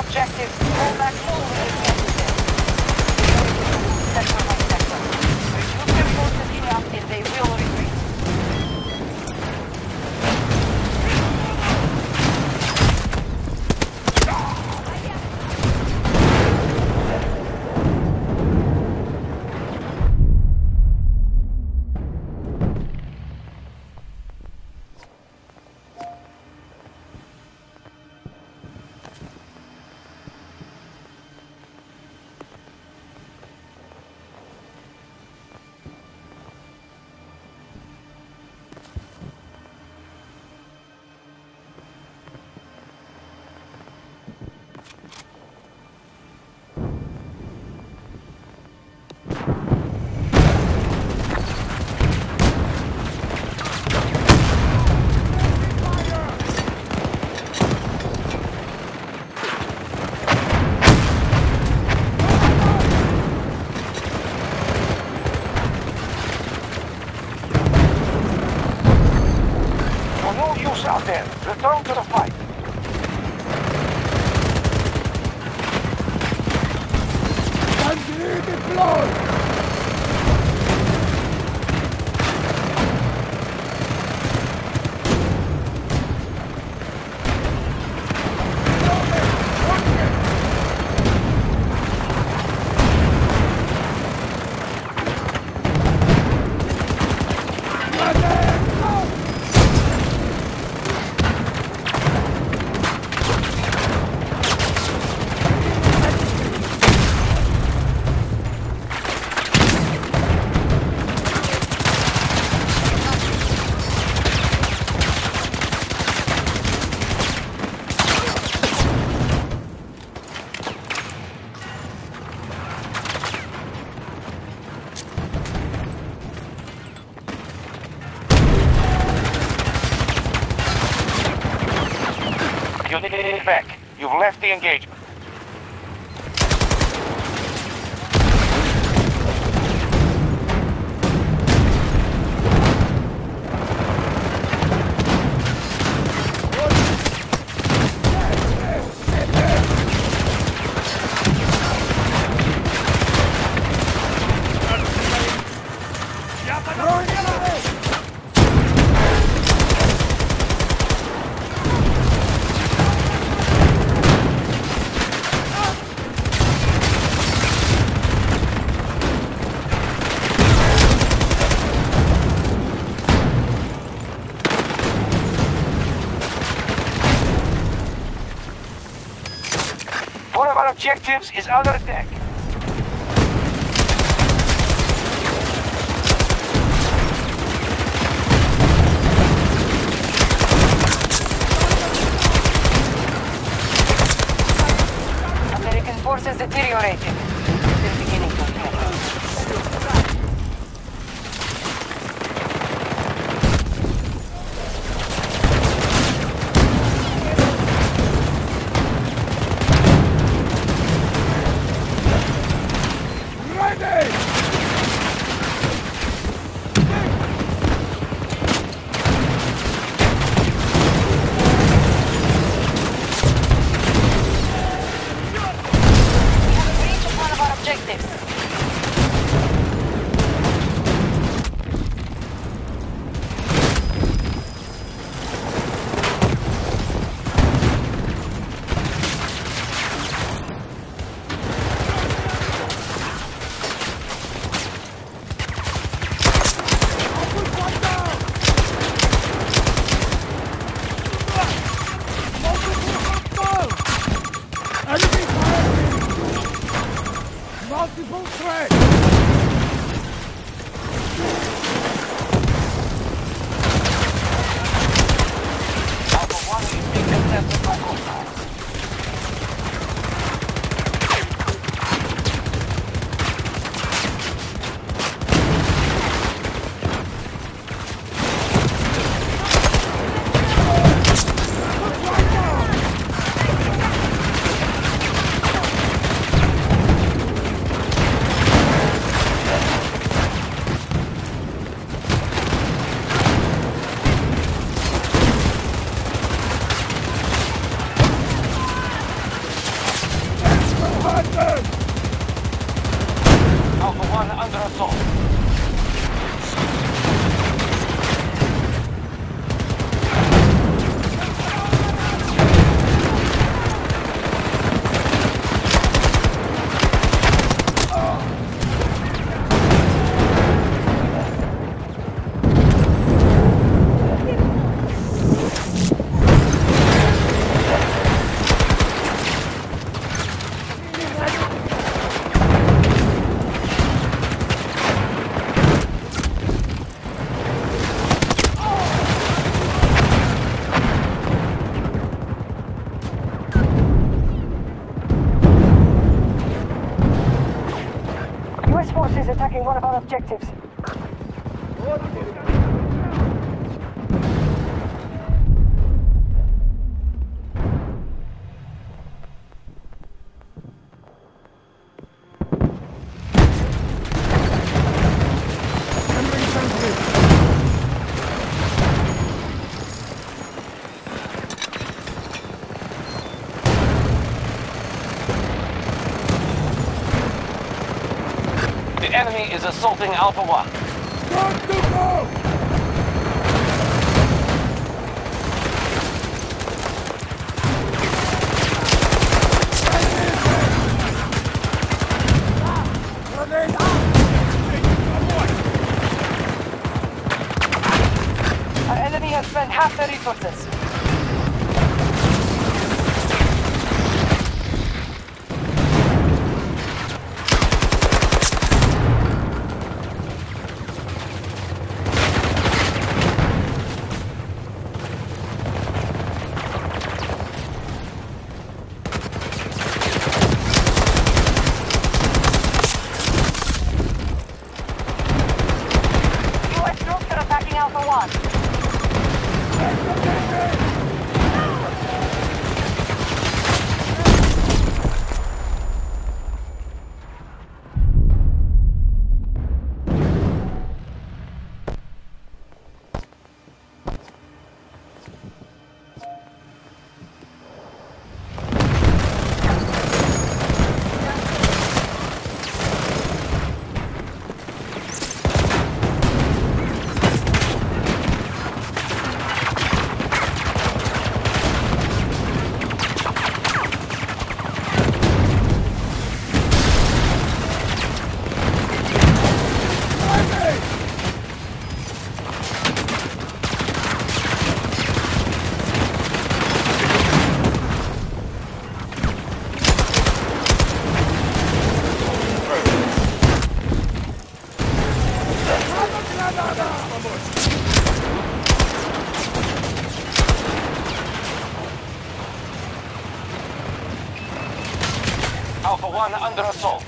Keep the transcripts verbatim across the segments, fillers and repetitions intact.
objectives. Roll back forward if necessary. Sector by sector. Reduce their forces enough and they will retreat. Out there. Return to the fight. Bandit deployed! Unit back. You've left the engagement. One of our objectives is under attack. American forces deteriorating. They're beginning to attack. is attacking one of our objectives. The enemy is assaulting Alpha One. Got to go! Our enemy has spent half their resources. U S troops are attacking Alpha One. Alpha One under assault.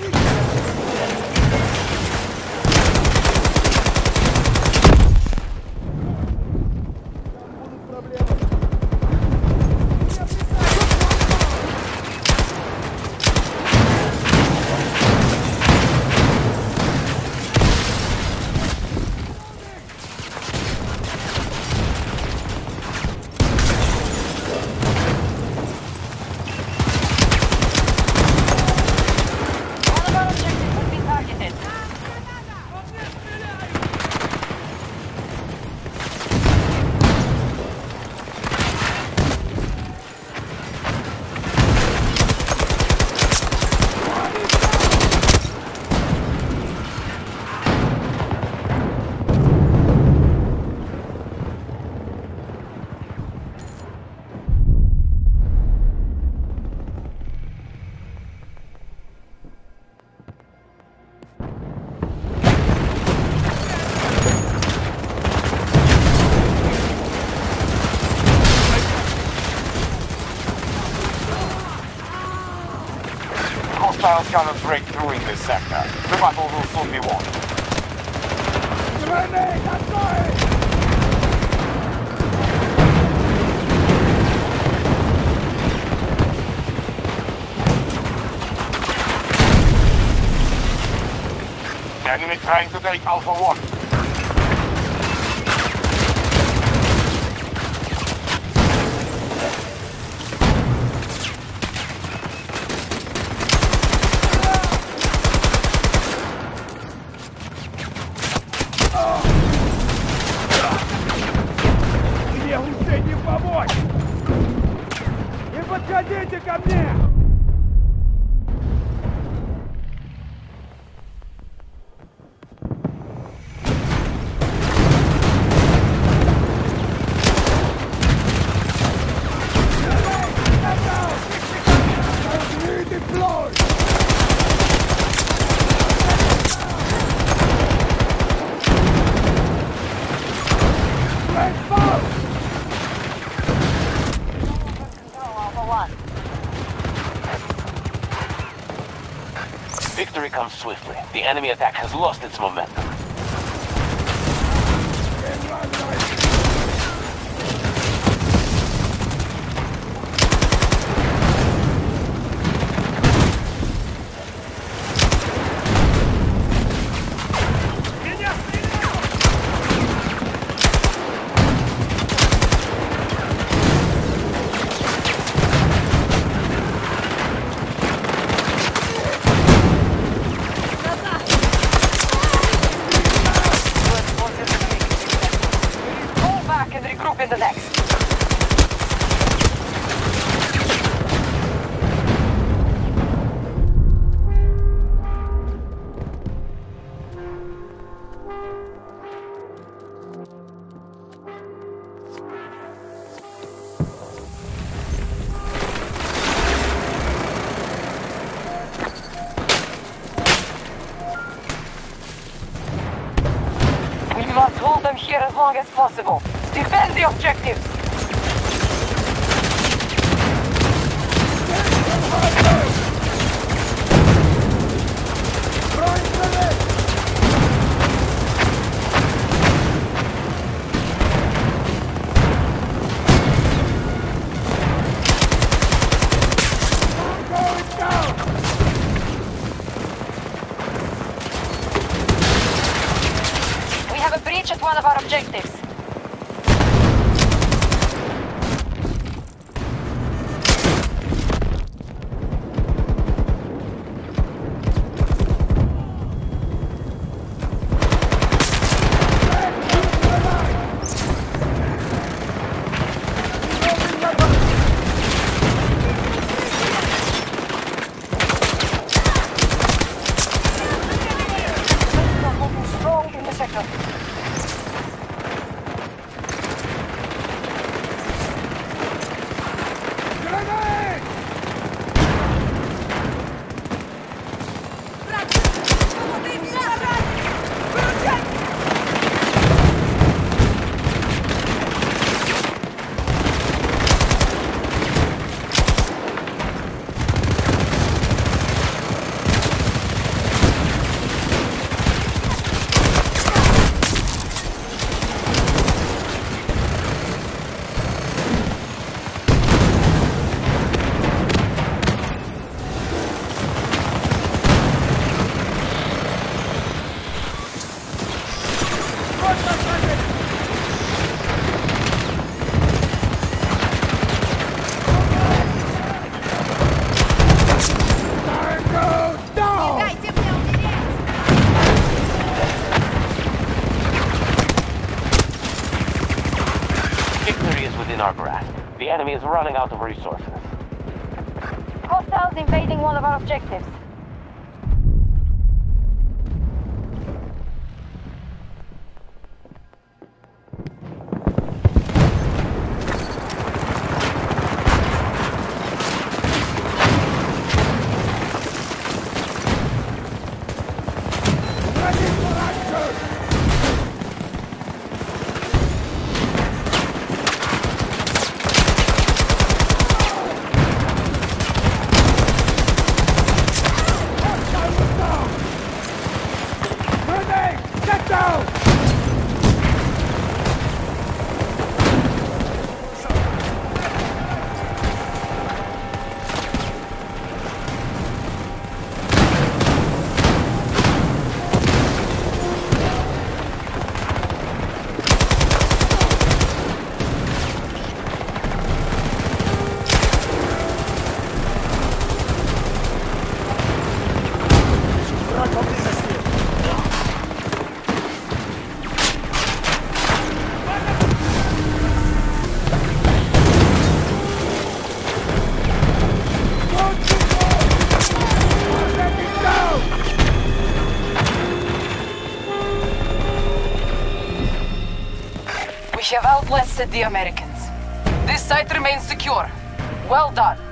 One of our objectives has been targeted. Hostiles cannot break through in this sector. The battle will soon be won. Grenade! Отстой! The enemy trying to take Alpha One. Мне уже не помочь! Не подходите ко мне! Redeploy! Let's go! Control Alpha One. Victory comes swiftly. The enemy attack has lost its momentum. In the next. We must hold them here as long as possible. Defend the objectives! We have a breach at one of our objectives. Our grasp. The enemy is running out of resources. Hostiles invading one of our objectives. We have outlasted the Americans. This site remains secure. Well done.